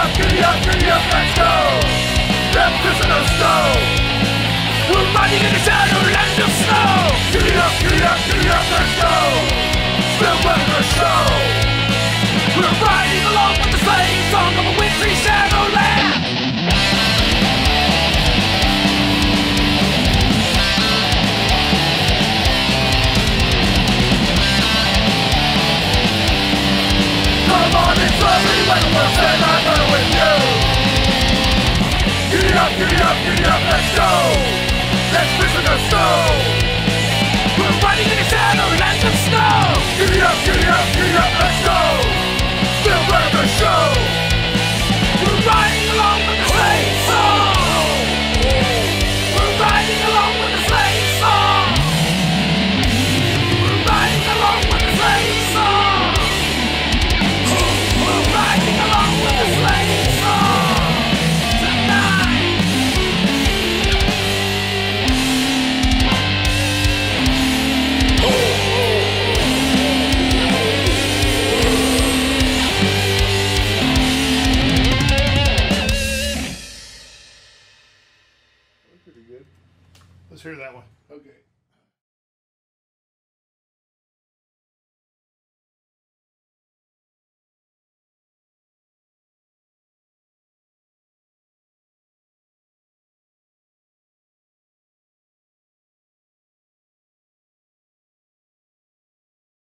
giddy up, let's go. The prisoner's snow. We're riding in the shadowland of snow. Giddy up, let's go. Still weather the show. We're riding along with the sleighing song of a wintry shadowland. Come on, it's lovely when the world said I'm better with you. Giddy up, let's go. Let's visit the snow. We're riding in the shadowland of snow. Giddy up, let's go. Still running the show. We're riding along with the sleighing song. We're riding along with the sleighing song. We're riding along with the sleighing song. We're riding along with the sleighing song tonight. Pretty good. Let's hear that one. Okay.